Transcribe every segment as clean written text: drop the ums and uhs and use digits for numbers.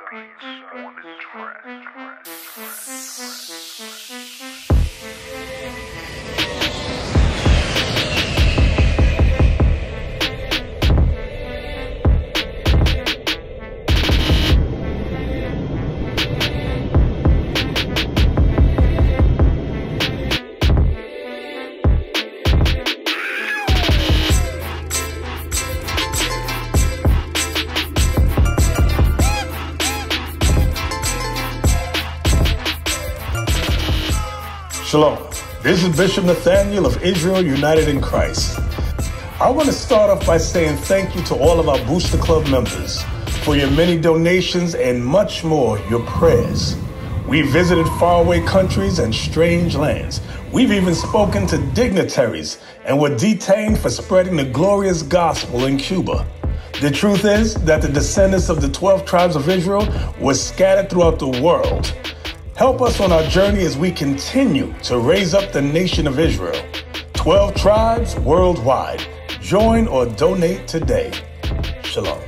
on the track. Shalom. This is Bishop Nathaniel of Israel United in Christ. I want to start off by saying thank you to all of our Booster Club members for your many donations and much more, your prayers. We visited faraway countries and strange lands. We've even spoken to dignitaries and were detained for spreading the glorious gospel in Cuba. The truth is that the descendants of the 12 tribes of Israel were scattered throughout the world. Help us on our journey as we continue to raise up the nation of Israel. 12 tribes worldwide. Join or donate today. Shalom.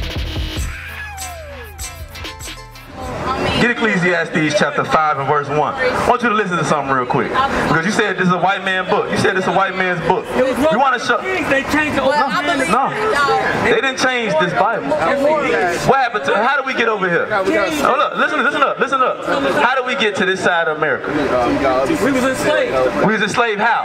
Get Ecclesiastes chapter 5 and verse 1. I want you to listen to something real quick. Because you said this is a white man's book. You said this is a white man's book. You want to show... They changed the No. They didn't change this Bible. What happened to... How did we get over here? Oh, look. Listen up. How did we get to this side of America? We was enslaved. We was enslaved how?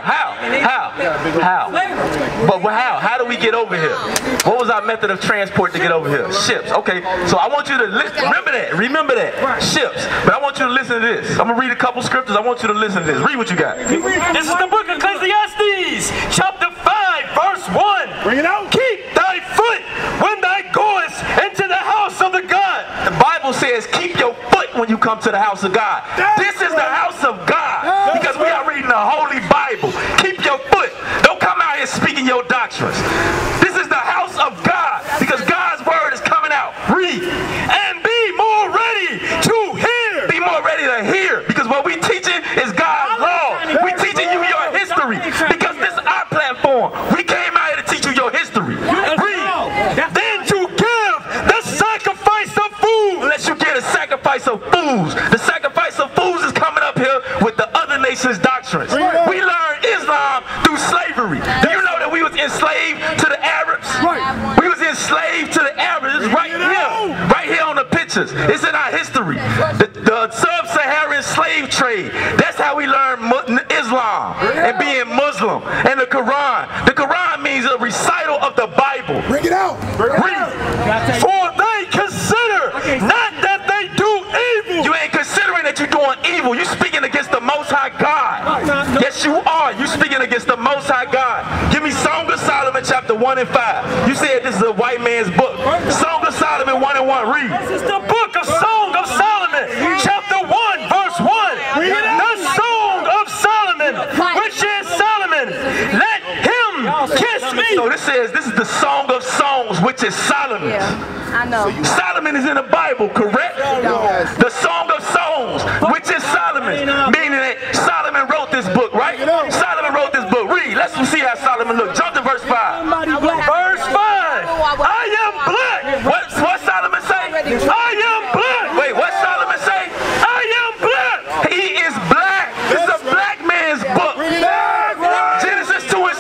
How? But how? How did we get over here? What was our method of transport to get over here? Ships. Okay. So I want you to remember that. Ships. But I want you to listen to this. I'm going to read a couple scriptures. I want you to listen to this. Read what you got. This is the book of Ecclesiastes, chapter 5, verse 1. Bring it out. Keep thy foot when thou goest into the house of the God. The Bible says keep your foot when you come to the house of God. This is the house of God. Because we are reading the Holy Bible. Keep your foot. Don't come out here speaking your doctrines. This is the house of God. Because God's word is coming out. Read. And be more ready to hear. Be more ready to hear. Because what we teaching is God's law. We teaching you your history. Because this is our platform. We came out here to teach you your history. Read. Then to give the sacrifice of food. Unless you get a sacrifice of fools. The sacrifice of fools is coming up here with the other nations' doctrines. We learned Islam through slavery. Do you know that we was enslaved to the Arabs? We was enslaved to the Arabs. It's right here on the pictures. It's in our history. The sub-Saharan slave trade. That's how we learned Islam and being Muslim. And the Quran. The Quran means a recital of the Bible. Bring it out. Read. For they consider not that they do evil. You ain't considering that you're doing evil. You're speaking against the Most High God. Yes, you are. You're speaking against the Most High God. Give me Song of Solomon chapter 1 and 5. You said this is a white man's book. Song of Solomon 1 and 1. Read. This is the book of Song of Solomon, chapter 1, verse 1. The Song of Solomon, which is Solomon. Let him kiss me. So this is the Song of Songs, which is Solomon. I know. Solomon is in the Bible, correct? The Song of Songs, which is Solomon, meaning that Solomon wrote this book, right? Solomon wrote this book. Read. Let's see how Solomon looked. Jump to verse 5. Verse 5. I am black. What Solomon say? I am black. Wait, what Solomon say? I am black. He is black. This is a black man's book. Genesis 2 and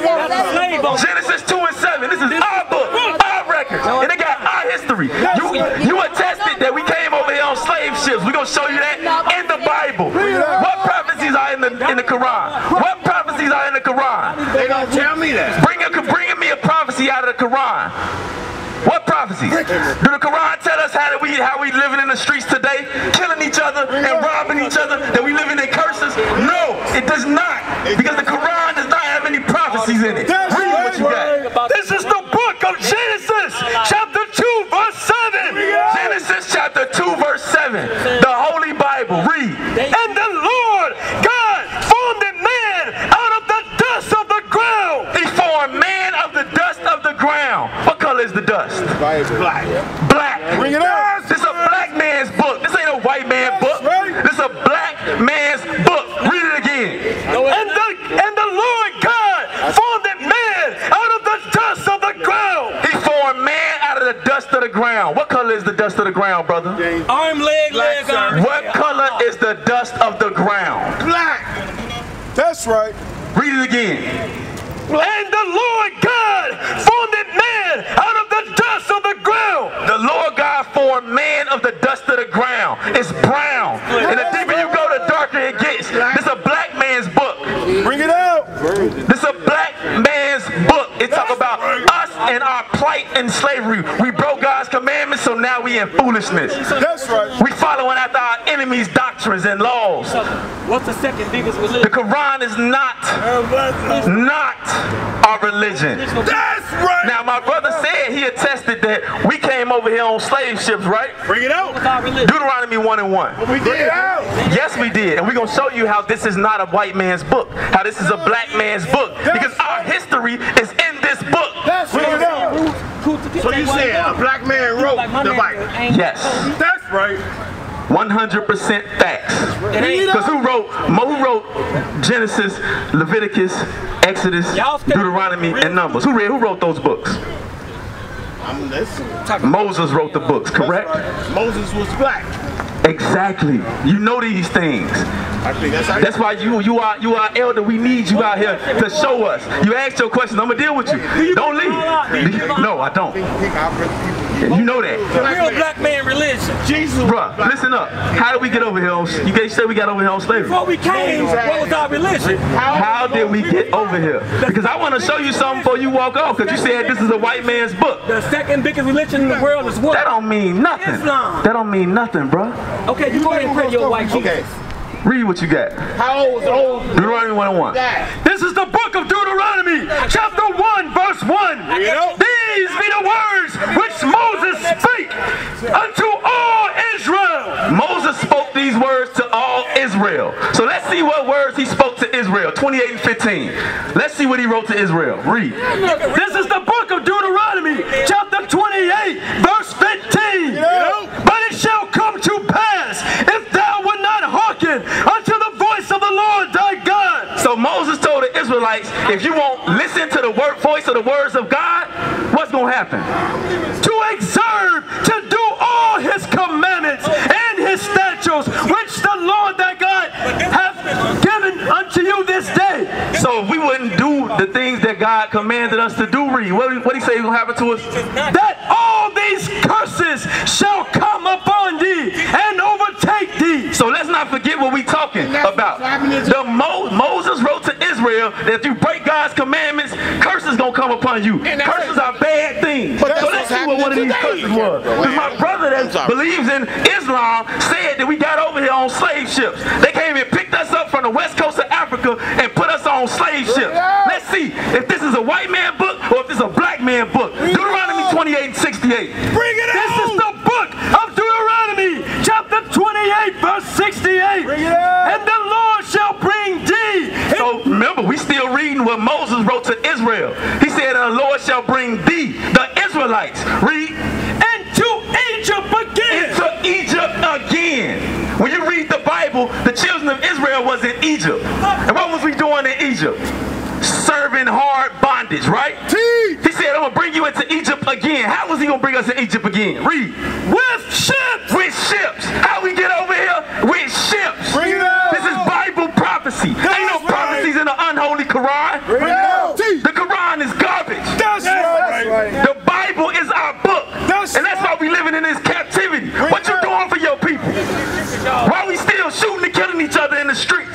7. Genesis 2 and 7. This is our book, our records, and they got our history. You attested that we came over here on slave ships. We're gonna show you that in the Bible. What prophecies are in the Quran? What prophecies are in the Quran? They don't tell me that. Bring me a prophecy out of the Quran. What prophecies? Do the Quran tell us how we living in the streets today, killing each other and robbing each other, that we living in curses? No, it does not. Because the Quran does not have any prophecies in it. Read what you got. This is the book of Genesis, chapter 2, verse 7. Genesis chapter 2, verse 7. The Holy Bible. Read. And the Lord God formed a man out of the dust of the ground. He formed man of the dust of the ground. What color is the dust? Black. Black. Bring it out. This is a black man's book. This ain't a white man's book. This is a black man's book. Read it again. And the Lord God formed a man out of the dust of the ground. He formed man out of the dust of the ground. What color is the dust of the ground, brother? Arm, leg, arm. What color is the dust of the ground? Black. That's right. Read it again. And the Lord God formed man out of the dust of the ground. The Lord God formed man of the dust of the ground. It's brown. And the deeper you go, the darker it gets. This is a black man's book. Bring it out. This is a black man's book. It talks about us and our plight in slavery. We broke God's commandments, so now we in foolishness. That's right. We following after our enemies' doctrines and laws. What's the second biggest religion? The Quran is not our religion. That's right. Now, my brother said he attested that we came over here on slave ships, right? Bring it out. Deuteronomy 1:1. We did it out. Yes, we did. And we're going to show you how this is not a white man's book, how this is a black man's book, because our history is in this book. That's right. So you saying a black man wrote the Bible? Yes. That's right. 100% facts. Because who wrote Genesis, Leviticus, Exodus, Deuteronomy, and Numbers? Who wrote those books? Moses wrote the books, correct? Moses was black. Exactly. You know these things. I think that's why you are elder. We need you out here to show us. You asked your questions. I'm gonna deal with you. Don't leave. No, I don't. You know that. Real black man religion. Jesus. Bruh, listen up. How did we get over here on? You guys said we got over here on slavery. Before we came, what was our religion? How did we get over here? Because I want to show you something before you walk off. Because you said this is a white man's book. The second biggest religion in the world is what? That don't mean nothing. Islam. That don't mean nothing, bruh. Okay, you go ahead and pray your white Jesus. Okay. Read what you got. How old is old? Deuteronomy 1:1. This is the book of Deuteronomy, chapter 1, verse 1. These be the words which Moses spake unto all Israel. Moses spoke these words to all Israel. So let's see what words he spoke to Israel. 28 and 15. Let's see what he wrote to Israel. Read. This is the book of Deuteronomy, chapter 28, verse 15. But it shall come to pass, if thou wilt not hearken unto the voice of the Lord thy God. So Moses told the Israelites, if you won't listen to the voice of the words of God, what's going to happen? To observe, to do all his commandments and his statutes, which the Lord thy God hath given unto you this day. So if we wouldn't do the things that God commanded us to do, read. What did he say is going to happen to us? That all these curses shall come upon thee and overtake thee. So let's not forget what we're talking about. Moses wrote to Israel that if you break God's commandments, curses going to come upon you. Curses are bad things. So let's see what one of these curses was. Because my brother that believes in Islam said that we got over here on slave ships. They came and picked us up from the west coast of Africa and put us on slave ships. Let's see if this is a white man book or if this is a black man book. Deuteronomy 28 and 68. Bring it out. This is the book of Deuteronomy, chapter 28, verse 68. And the Lord shall bring thee. So remember, we still reading what Moses wrote to Israel. He said, the Lord shall bring thee, the Israelites. Read. Into Egypt again. Into Egypt again. When you read the Bible, the children of Israel was in Egypt. And what was we doing in Egypt? Serving hard bondage, right? He said, I'm going to bring you into Egypt again. How was he going to bring us to Egypt again? Read. With ships. With ships. How we get over here? With ships. Bring it out. This is Bible prophecy. Ain't no prophecies in the unholy Quran. Bring it out. The Quran is garbage. That's right. The Bible is our book. And that's why we living in this captivity. What you doing for your people? Why we still shooting and killing each other in the streets?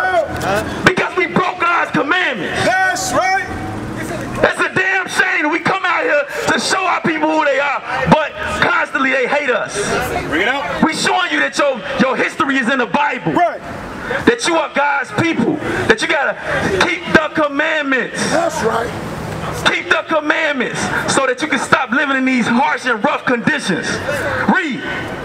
Because we broke God's commandments. That's right. That's a damn shame. We come out here to show our people who they are, but constantly they hate us. Bring it out. We showing you that your history is in the Bible. Right. That you are God's people. That you gotta keep the commandments. That's right. Keep the commandments so that you can stop living in these harsh and rough conditions. Read.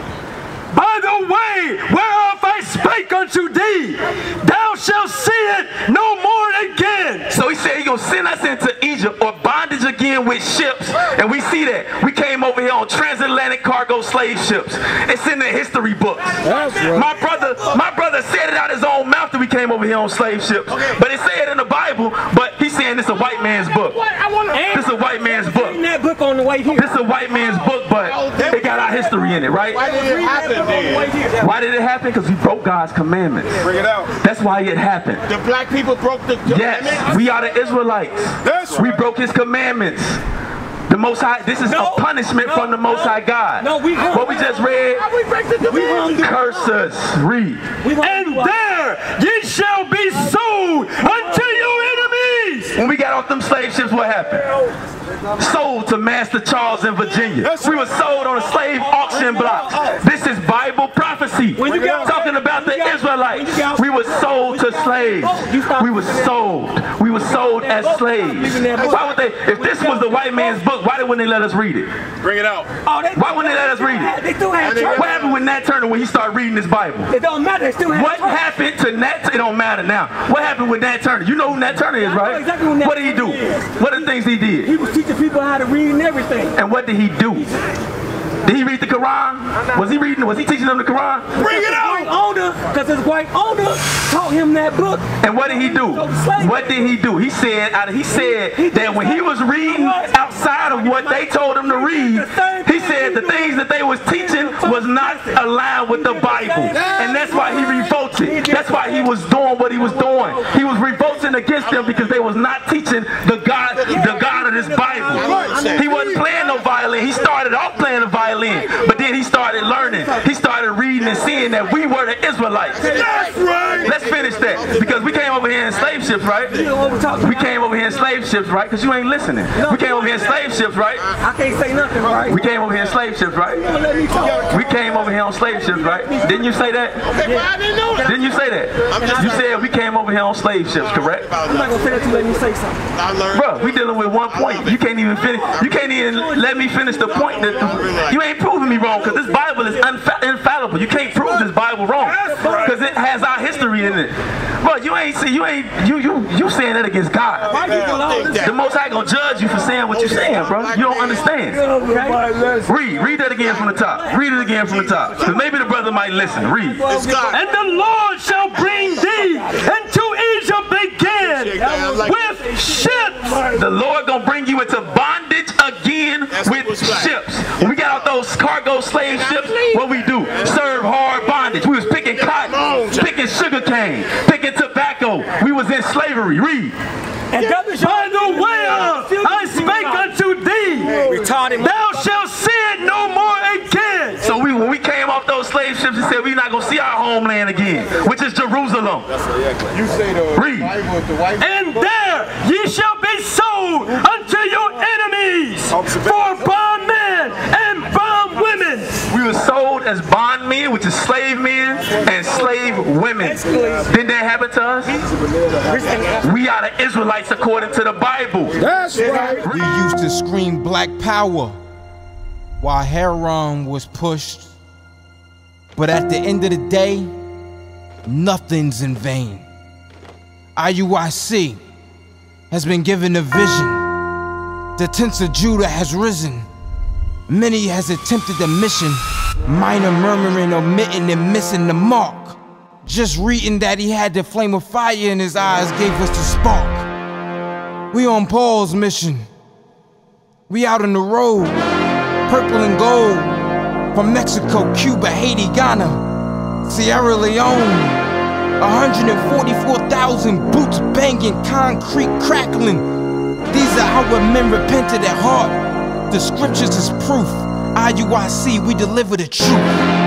By the way whereof I spake unto thee, thou shalt see it no more again. So he said he's going to send us into Egypt or bondage again with ships. And we see that. We came over here on transatlantic cargo slave ships. It's in the history books. That's right. My brother said it out his own mouth that we came over here on slave ships. But it said in the Bible, but he's saying this is a white man's book. This is a white man's book. That book on the way here. This is a white man's book, but it got our history in it, right? Why did it happen then? Why did it happen? Because we broke God's commandments. Bring it out. That's why it happened. The black people broke the Yes, commandments? we are the Israelites. That's We right. broke his commandments. The Most High, this is a punishment from the Most High God. No, What we just read, We break the commandments. curse us, read. And there ye shall be sold unto your enemies. When we got off them slave ships, what happened? Sold to Master Charles in Virginia. We were sold on a slave auction block. This is Bible prophecy. Talking about the Israelites. We were sold to slaves. We were sold. We were sold as slaves. Why would they, if this was the white man's book, why wouldn't they let us read it? Bring it out. Why wouldn't they let us read it? They still have church. What happened with Nat Turner when he started reading this Bible? It don't matter. They still have What church. happened to Nat? It don't matter now. What happened with Nat Turner? You know who Nat Turner is, I know right? exactly who Nat What did he do? Turner is. What are the things he He did? was teaching people how to read and everything. And what did he do? Did he read the Quran? Was he teaching them the Quran? Bring it out. White owner, because his white owner taught him that book. And what did he do? What did he do? He said that when he was reading outside of what they told him to read, he said the things that they was teaching was not aligned with the Bible. And that's why he revolted. That's why he was doing what he was doing. He was revolting against them because they was not teaching the God of this Bible. He wasn't playing no violin. He started off playing the violin, but then he started learning. He started reading and seeing that we were the Israelites. That's right. Let's finish that, because we came over here in slave ships, right? We came over here in slave ships, right? Because you ain't listening. We came over here in slave ships, right? I can't say nothing, right? We came over here in slave ships, right? Let me talk. We came over here on slave ships, right? Didn't you say that? Okay, but I didn't know that. Didn't you say that? You said we came over here on slave ships, correct? I'm not gonna say that to let me say something. I learned. Bro, we dealing with one point. You can't even finish. You can't even let me finish the point. You ain't proving me wrong, because this Bible is infallible. You can't prove this Bible wrong, because it has our history in it. Bro, you saying that against God. The Most High gonna judge you for saying what you're saying, bro. You don't understand. Read that again from the top. Read it again from the top, because maybe the brother might listen. Read. It's God. And the Lord shall bring thee into Egypt again with ships. The Lord gonna bring you into bondage again with ships. When we got out those cargo slave ships, what we do? Serve hard bondage. We was picking cotton, picking sugar cane, picking tobacco. We was in slavery. Read. And by the way I spake unto thee, thou shalt see it no more again. So when we came off those slave ships, he said we're not gonna see our homeland again, which is Jerusalem. You say the Read. Bible is the white. And there ye shall be sold unto your enemies for bondmen and bondwomen. We were sold as bondmen, which is slave men and slave women. Didn't that happen to us? We are the Israelites according to the Bible. That's right. We used to scream black power while Heron was pushed. But at the end of the day, nothing's in vain. IUIC has been given a vision. The tents of Judah has risen. Many has attempted the mission, minor murmuring, omitting and missing the mark. Just reading that he had the flame of fire in his eyes gave us the spark. We on Paul's mission. We out on the road, purple and gold, from Mexico, Cuba, Haiti, Ghana, Sierra Leone. 144,000 boots banging, concrete crackling. These are how men repented at heart. The scriptures is proof. IUIC, we deliver the truth.